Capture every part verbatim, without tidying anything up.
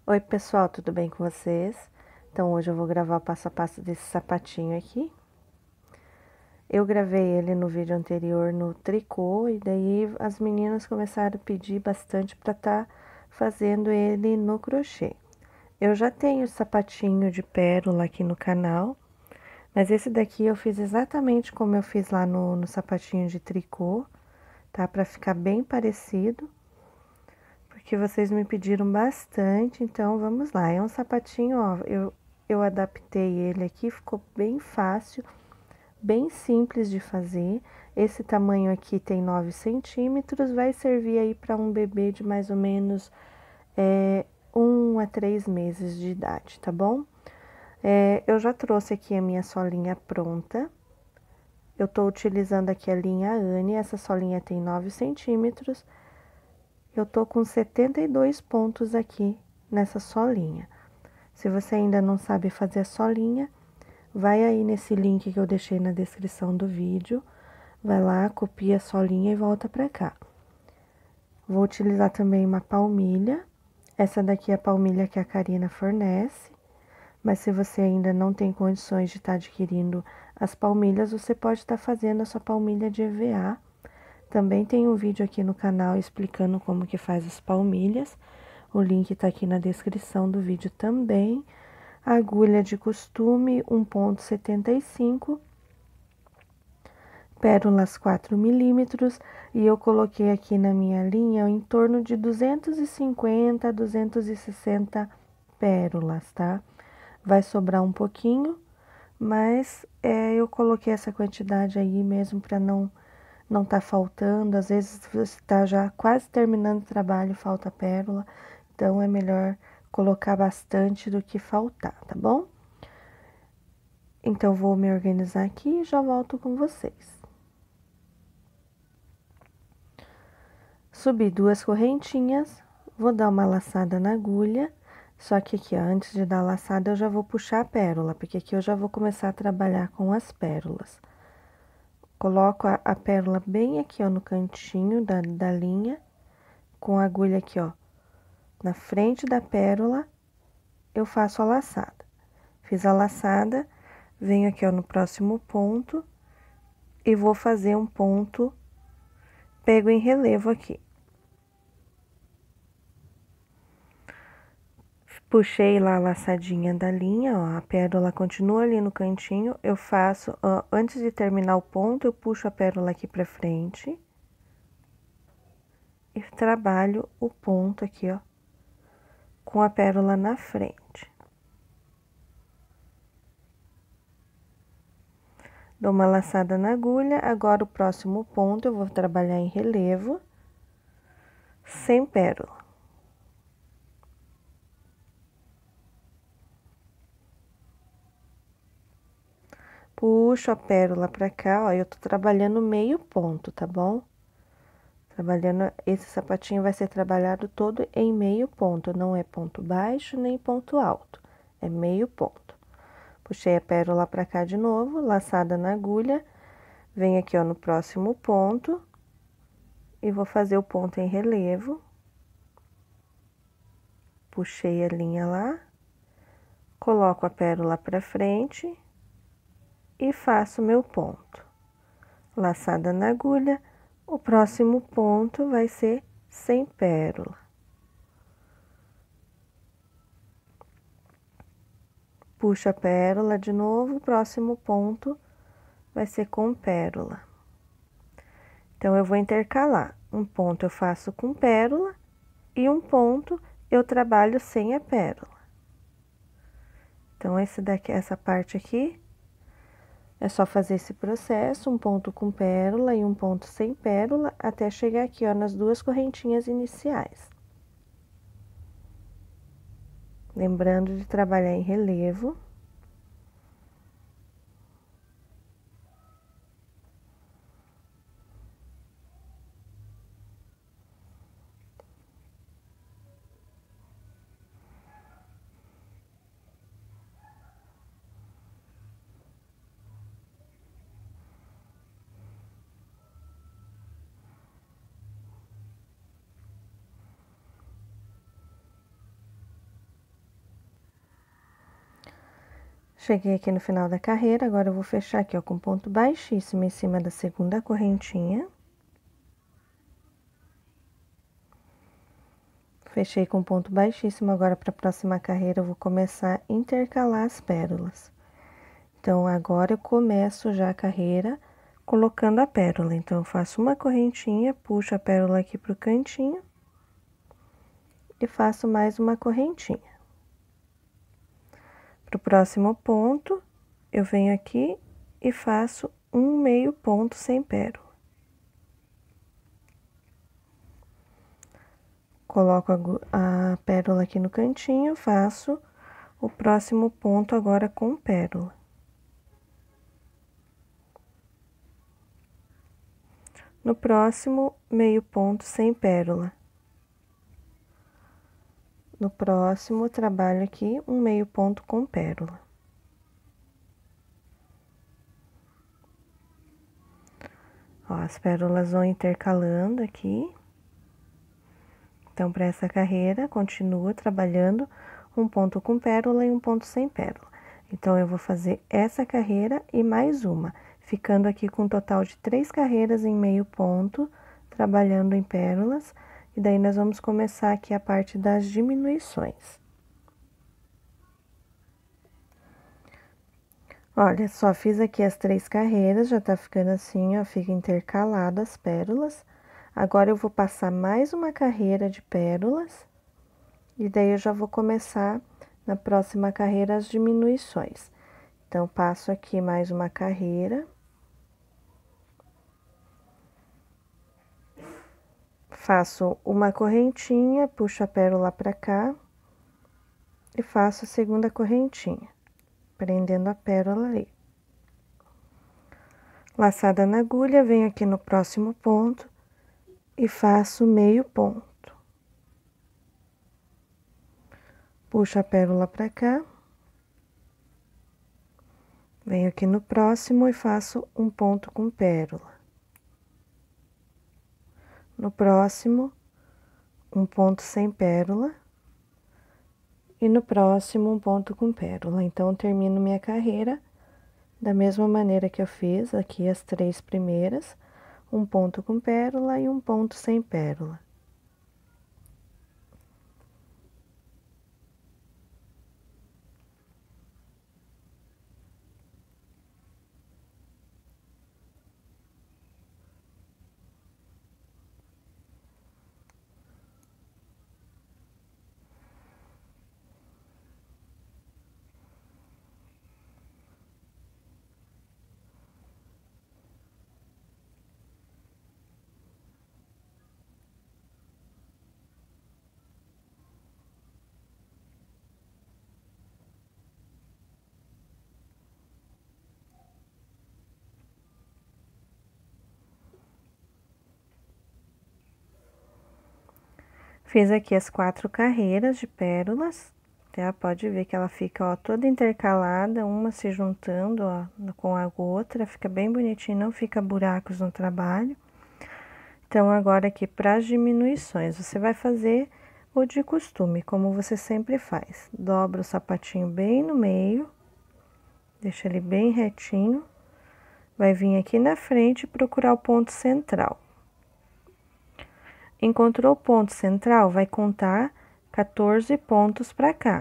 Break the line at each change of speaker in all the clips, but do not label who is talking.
Oi pessoal, tudo bem com vocês? Então hoje eu vou gravar o passo a passo desse sapatinho aqui. Eu gravei ele no vídeo anterior no tricô e daí as meninas começaram a pedir bastante para estar fazendo ele no crochê. Eu já tenho o sapatinho de pérola aqui no canal, mas esse daqui eu fiz exatamente como eu fiz lá no, no sapatinho de tricô, tá? Para ficar bem parecido. Porque vocês me pediram bastante, então vamos lá. É um sapatinho, ó, eu, eu adaptei ele aqui, ficou bem fácil, bem simples de fazer. Esse tamanho aqui tem nove centímetros, vai servir aí para um bebê de mais ou menos é, um a três meses de idade, tá bom? É, eu já trouxe aqui a minha solinha pronta. Eu tô utilizando aqui a linha Anne, essa solinha tem nove centímetros. Eu tô com setenta e dois pontos aqui nessa solinha. Se você ainda não sabe fazer a solinha, vai aí nesse link que eu deixei na descrição do vídeo. Vai lá, copia a solinha e volta pra cá. Vou utilizar também uma palmilha. Essa daqui é a palmilha que a Karina fornece. Mas se você ainda não tem condições de estar adquirindo as palmilhas, você pode estar fazendo a sua palmilha de E V A. Também tem um vídeo aqui no canal explicando como que faz as palmilhas. O link tá aqui na descrição do vídeo também. Agulha de costume um ponto setenta e cinco. Pérolas quatro milímetros. E eu coloquei aqui na minha linha em torno de duzentos e cinquenta a duzentos e sessenta pérolas, tá? Vai sobrar um pouquinho, mas é, eu coloquei essa quantidade aí mesmo para não não tá faltando. Às vezes você tá já quase terminando o trabalho e falta pérola, então é melhor colocar bastante do que faltar, tá bom? Então vou me organizar aqui e já volto com vocês. Subi duas correntinhas, vou dar uma laçada na agulha, só que aqui, ó, antes de dar a laçada eu já vou puxar a pérola, porque aqui eu já vou começar a trabalhar com as pérolas. Coloco a, a pérola bem aqui, ó, no cantinho da, da linha, com a agulha aqui, ó, na frente da pérola, eu faço a laçada. Fiz a laçada, venho aqui, ó, no próximo ponto e vou fazer um ponto, pego em relevo aqui. Puxei lá a laçadinha da linha, ó, a pérola continua ali no cantinho, eu faço, ó, antes de terminar o ponto, eu puxo a pérola aqui pra frente e trabalho o ponto aqui, ó, com a pérola na frente. Dou uma laçada na agulha, agora o próximo ponto eu vou trabalhar em relevo, sem pérola. Puxo a pérola pra cá, ó, eu tô trabalhando meio ponto, tá bom? Trabalhando, esse sapatinho vai ser trabalhado todo em meio ponto, não é ponto baixo nem ponto alto, é meio ponto. Puxei a pérola pra cá de novo, laçada na agulha, venho aqui, ó, no próximo ponto e vou fazer o ponto em relevo. Puxei a linha lá, coloco a pérola pra frente e faço meu ponto. Laçada na agulha, o próximo ponto vai ser sem pérola. Puxo a pérola de novo, o próximo ponto vai ser com pérola. Então, eu vou intercalar. Um ponto eu faço com pérola e um ponto eu trabalho sem a pérola. Então, esse daqui, essa parte aqui, é só fazer esse processo, um ponto com pérola e um ponto sem pérola, até chegar aqui, ó, nas duas correntinhas iniciais. Lembrando de trabalhar em relevo. Cheguei aqui no final da carreira, agora eu vou fechar aqui, ó, com ponto baixíssimo em cima da segunda correntinha. Fechei com ponto baixíssimo, agora para a próxima carreira eu vou começar a intercalar as pérolas. Então, agora eu começo já a carreira colocando a pérola. Então, eu faço uma correntinha, puxo a pérola aqui pro cantinho e faço mais uma correntinha. Pro próximo ponto, eu venho aqui e faço um meio ponto sem pérola. Coloco a, a pérola aqui no cantinho, faço o próximo ponto agora com pérola. No próximo, meio ponto sem pérola. No próximo, trabalho aqui um meio ponto com pérola. Ó, as pérolas vão intercalando aqui. Então, para essa carreira, continua trabalhando um ponto com pérola e um ponto sem pérola. Então, eu vou fazer essa carreira e mais uma, ficando aqui com um total de três carreiras em meio ponto, trabalhando em pérolas. E daí, nós vamos começar aqui a parte das diminuições. Olha, só fiz aqui as três carreiras, já tá ficando assim, ó, fica intercalado as pérolas. Agora, eu vou passar mais uma carreira de pérolas, e daí eu já vou começar na próxima carreira as diminuições. Então, passo aqui mais uma carreira. Faço uma correntinha, puxo a pérola pra cá e faço a segunda correntinha, prendendo a pérola ali. Laçada na agulha, venho aqui no próximo ponto e faço meio ponto. Puxo a pérola pra cá. Venho aqui no próximo e faço um ponto com pérola. No próximo, um ponto sem pérola. E no próximo, um ponto com pérola. Então, termino minha carreira da mesma maneira que eu fiz aqui as três primeiras. Um ponto com pérola e um ponto sem pérola. Fiz aqui as quatro carreiras de pérolas, tá? Pode ver que ela fica, ó, toda intercalada, uma se juntando, ó, com a outra, fica bem bonitinho, não fica buracos no trabalho. Então, agora aqui para as diminuições, você vai fazer o de costume, como você sempre faz. Dobra o sapatinho bem no meio, deixa ele bem retinho, vai vir aqui na frente e procurar o ponto central. Encontrou o ponto central, vai contar quatorze pontos para cá.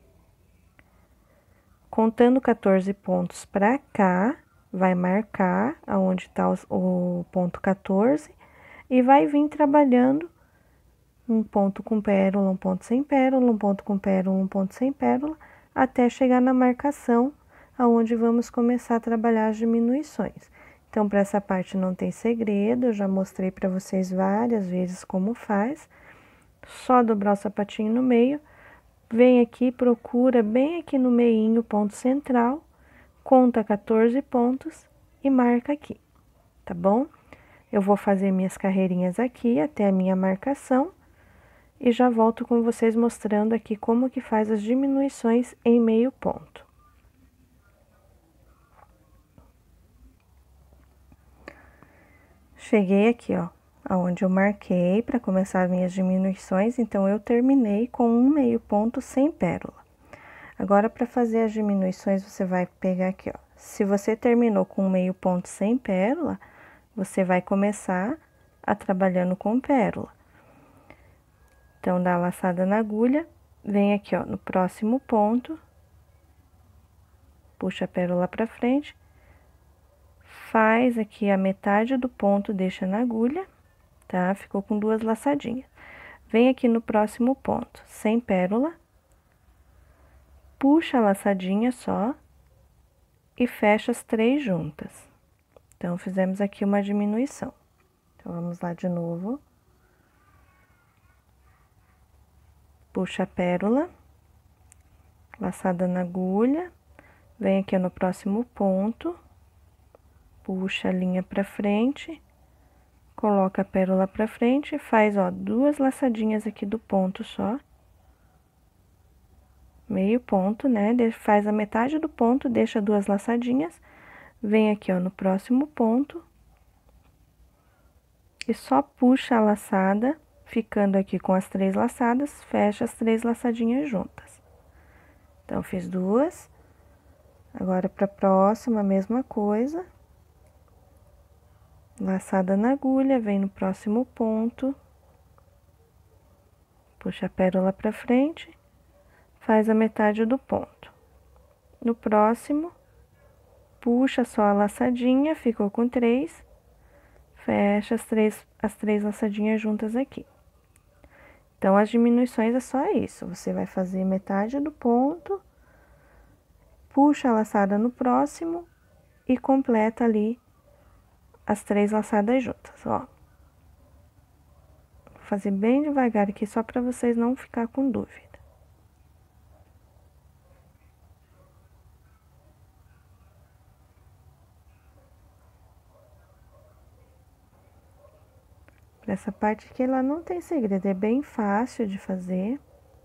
Contando quatorze pontos para cá, vai marcar aonde está o ponto quatorze e vai vir trabalhando um ponto com pérola, um ponto sem pérola, um ponto com pérola, um ponto sem pérola, até chegar na marcação aonde vamos começar a trabalhar as diminuições. Então, para essa parte não tem segredo, eu já mostrei para vocês várias vezes como faz. Só dobrar o sapatinho no meio, vem aqui, procura bem aqui no meinho o ponto central, conta quatorze pontos e marca aqui, tá bom? Eu vou fazer minhas carreirinhas aqui até a minha marcação e já volto com vocês mostrando aqui como que faz as diminuições em meio ponto. Cheguei aqui, ó, aonde eu marquei para começar as minhas diminuições, então, eu terminei com um meio ponto sem pérola. Agora, para fazer as diminuições, você vai pegar aqui, ó. Se você terminou com meio ponto sem pérola, você vai começar a trabalhando com pérola. Então, dá a laçada na agulha, vem aqui, ó, no próximo ponto, puxa a pérola pra frente, faz aqui a metade do ponto, deixa na agulha, tá? Ficou com duas laçadinhas. Vem aqui no próximo ponto, sem pérola, puxa a laçadinha só e fecha as três juntas. Então, fizemos aqui uma diminuição. Então, vamos lá de novo. Puxa a pérola, laçada na agulha, vem aqui no próximo ponto, puxa a linha pra frente, coloca a pérola pra frente, faz, ó, duas laçadinhas aqui do ponto só. Meio ponto, né? Faz a metade do ponto, deixa duas laçadinhas, vem aqui, ó, no próximo ponto, e só puxa a laçada, ficando aqui com as três laçadas, fecha as três laçadinhas juntas. Então, fiz duas. Agora, para a próxima, a mesma coisa. Laçada na agulha, vem no próximo ponto. Puxa a pérola para frente, faz a metade do ponto. No próximo, puxa só a laçadinha, ficou com três. Fecha as três, as três laçadinhas juntas aqui. Então, as diminuições é só isso. Você vai fazer metade do ponto, puxa a laçada no próximo e completa ali as três laçadas juntas, ó. Vou fazer bem devagar aqui, só para vocês não ficar com dúvida. Pra essa parte aqui, ela não tem segredo, é bem fácil de fazer.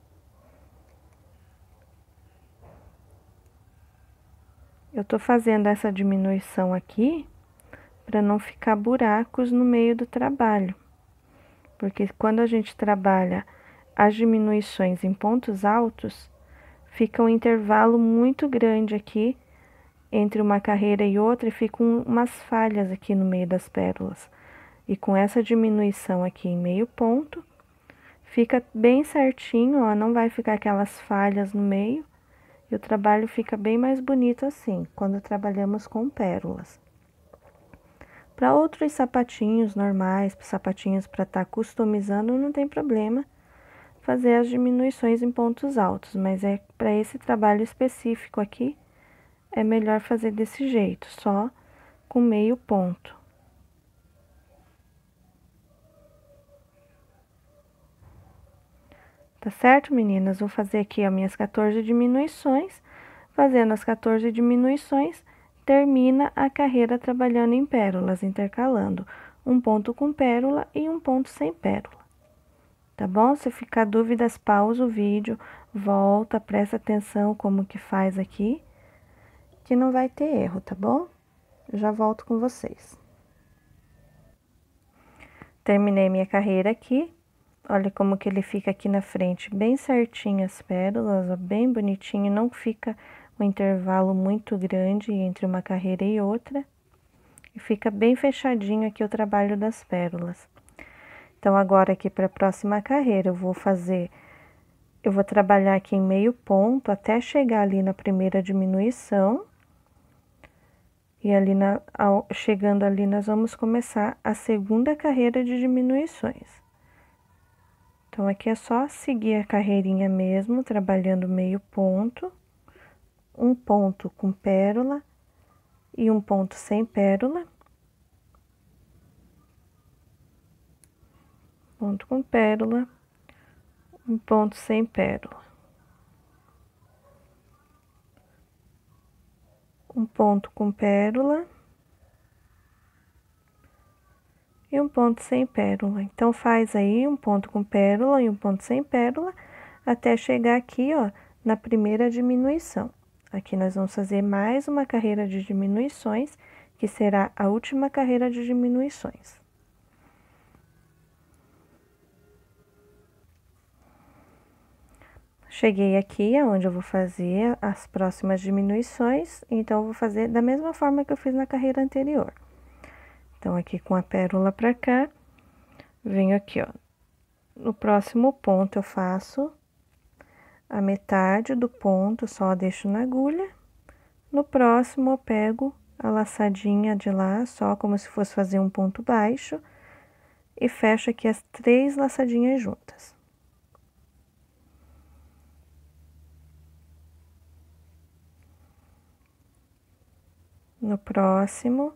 Eu tô fazendo essa diminuição aqui para não ficar buracos no meio do trabalho. Porque quando a gente trabalha as diminuições em pontos altos, fica um intervalo muito grande aqui entre uma carreira e outra e ficam umas falhas aqui no meio das pérolas. E com essa diminuição aqui em meio ponto, fica bem certinho, ó, não vai ficar aquelas falhas no meio. E o trabalho fica bem mais bonito assim, quando trabalhamos com pérolas. Para outros sapatinhos normais, sapatinhos para estar tá customizando, não tem problema fazer as diminuições em pontos altos, mas é para esse trabalho específico aqui, é melhor fazer desse jeito, só com meio ponto. Tá certo, meninas? Vou fazer aqui as minhas quatorze diminuições. Fazendo as quatorze diminuições, termina a carreira trabalhando em pérolas, intercalando um ponto com pérola e um ponto sem pérola. Tá bom? Se ficar dúvidas, pausa o vídeo, volta, presta atenção como que faz aqui, que não vai ter erro, tá bom? Eu já volto com vocês. Terminei minha carreira aqui. Olha como que ele fica aqui na frente, bem certinho as pérolas, ó, bem bonitinho, não fica um intervalo muito grande entre uma carreira e outra. E fica bem fechadinho aqui o trabalho das pérolas. Então, agora aqui para a próxima carreira, eu vou fazer, eu vou trabalhar aqui em meio ponto até chegar ali na primeira diminuição. E ali, na, ao, chegando ali, nós vamos começar a segunda carreira de diminuições. Então, aqui é só seguir a carreirinha mesmo, trabalhando meio ponto, um ponto com pérola e um ponto sem pérola. Ponto com pérola, um ponto sem pérola. Um ponto com pérola e um ponto sem pérola. Então, faz aí um ponto com pérola e um ponto sem pérola, até chegar aqui, ó, na primeira diminuição. Aqui nós vamos fazer mais uma carreira de diminuições, que será a última carreira de diminuições. Cheguei aqui aonde eu vou fazer as próximas diminuições, então eu vou fazer da mesma forma que eu fiz na carreira anterior. Então, aqui com a pérola pra cá, venho aqui, ó. No próximo ponto eu faço a metade do ponto, só deixo na agulha. No próximo eu pego a laçadinha de lá, só como se fosse fazer um ponto baixo, e fecho aqui as três laçadinhas juntas. No próximo,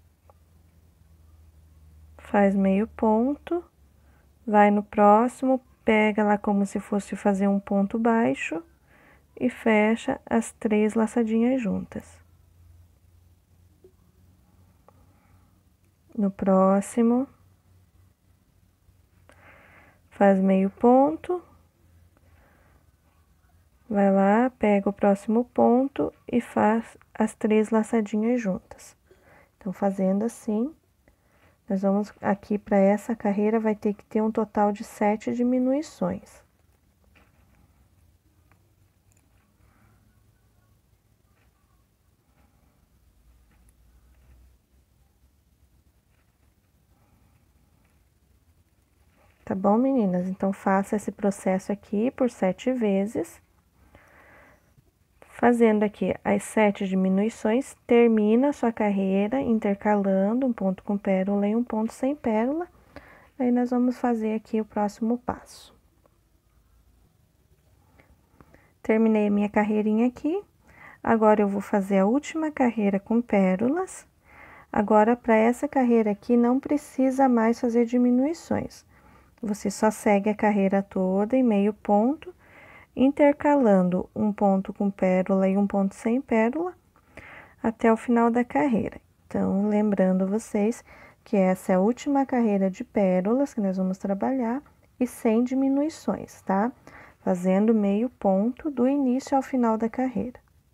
faz meio ponto, vai no próximo, pega lá como se fosse fazer um ponto baixo e fecha as três laçadinhas juntas. No próximo, faz meio ponto, vai lá, pega o próximo ponto e faz as três laçadinhas juntas. Então, fazendo assim, nós vamos aqui para essa carreira vai ter que ter um total de sete diminuições. Tá bom, meninas? Então, faça esse processo aqui por sete vezes. Fazendo aqui as sete diminuições, termina a sua carreira intercalando um ponto com pérola e um ponto sem pérola. Aí, nós vamos fazer aqui o próximo passo. Terminei a minha carreirinha aqui. Agora, eu vou fazer a última carreira com pérolas. Agora, para essa carreira aqui, não precisa mais fazer diminuições. Você só segue a carreira toda em meio ponto, intercalando um ponto com pérola e um ponto sem pérola, até o final da carreira. Então, lembrando vocês que essa é a última carreira de pérolas que nós vamos trabalhar e sem diminuições, tá? Fazendo meio ponto do início ao final da carreira.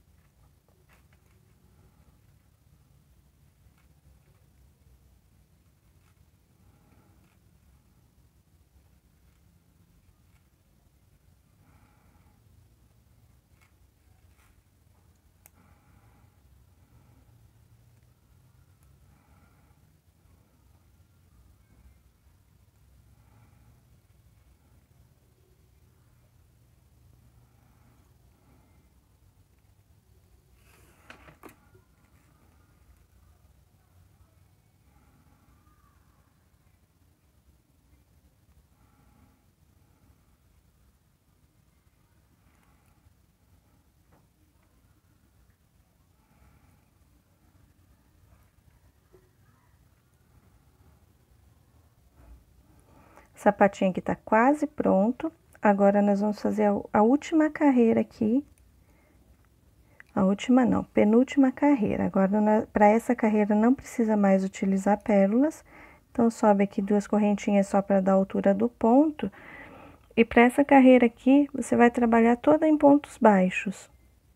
O sapatinho aqui tá quase pronto. Agora, nós vamos fazer a, a última carreira aqui. A última não, penúltima carreira. Agora, para essa carreira, não precisa mais utilizar pérolas. Então, sobe aqui duas correntinhas só para dar a altura do ponto. E para essa carreira aqui, você vai trabalhar toda em pontos baixos.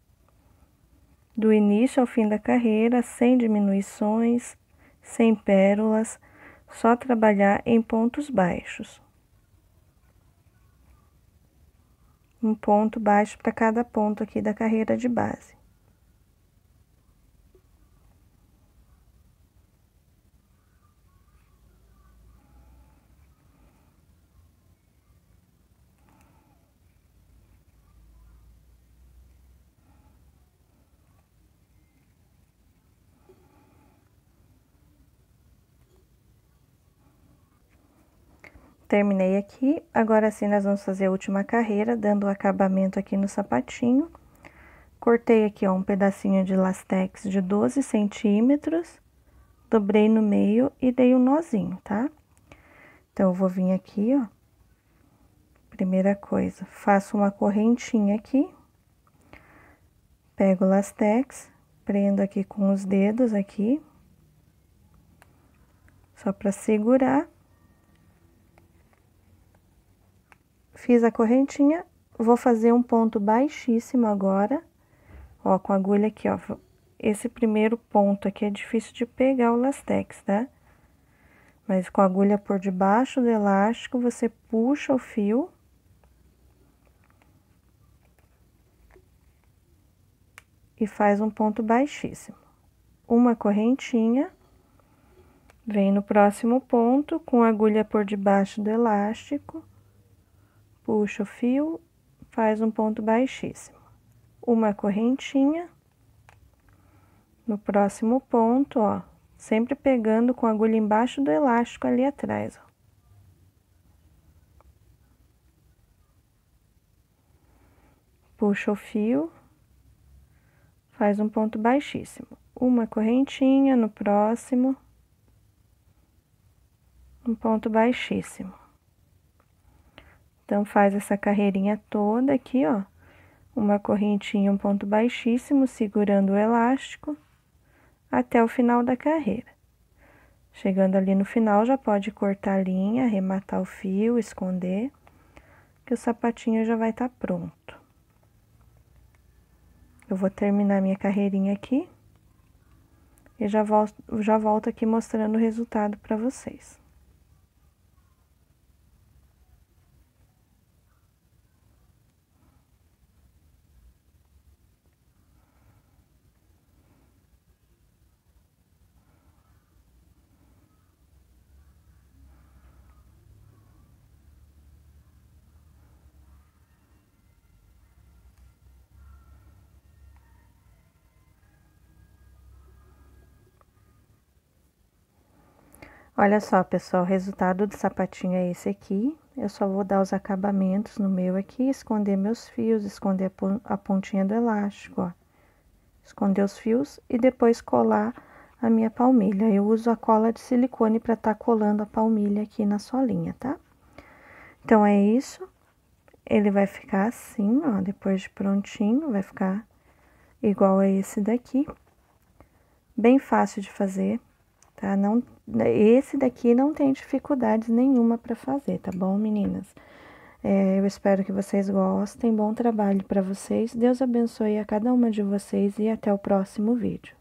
Do início ao fim da carreira, sem diminuições, sem pérolas, só trabalhar em pontos baixos. Um ponto baixo para cada ponto aqui da carreira de base. Terminei aqui, agora sim nós vamos fazer a última carreira, dando o acabamento aqui no sapatinho. Cortei aqui, ó, um pedacinho de lastex de doze centímetros, dobrei no meio e dei um nozinho, tá? Então, eu vou vir aqui, ó, primeira coisa, faço uma correntinha aqui, pego o lastex, prendo aqui com os dedos aqui, só pra segurar. Fiz a correntinha, vou fazer um ponto baixíssimo agora, ó, com a agulha aqui, ó. Esse primeiro ponto aqui é difícil de pegar o lastex, tá? Mas com a agulha por debaixo do elástico, você puxa o fio. e faz um ponto baixíssimo. Uma correntinha, vem no próximo ponto, com a agulha por debaixo do elástico, puxa o fio, faz um ponto baixíssimo. Uma correntinha, no próximo ponto, ó, sempre pegando com a agulha embaixo do elástico ali atrás, ó. Puxa o fio, faz um ponto baixíssimo. Uma correntinha no próximo, um ponto baixíssimo. Então, faz essa carreirinha toda aqui, ó. Uma correntinha, um ponto baixíssimo, segurando o elástico até o final da carreira. Chegando ali no final, já pode cortar a linha, arrematar o fio, esconder, que o sapatinho já vai estar pronto. Eu vou terminar minha carreirinha aqui e já volto, já volto aqui mostrando o resultado para vocês. Olha só, pessoal, o resultado do sapatinho é esse aqui. Eu só vou dar os acabamentos no meu aqui, esconder meus fios, esconder a pontinha do elástico, ó. Esconder os fios e depois colar a minha palmilha. Eu uso a cola de silicone para estar colando a palmilha aqui na solinha, tá? Então, é isso. Ele vai ficar assim, ó, depois de prontinho, vai ficar igual a esse daqui. Bem fácil de fazer. Tá? Não, esse daqui não tem dificuldades nenhuma para fazer, tá bom, meninas? É, eu espero que vocês gostem, bom trabalho para vocês, Deus abençoe a cada uma de vocês e até o próximo vídeo.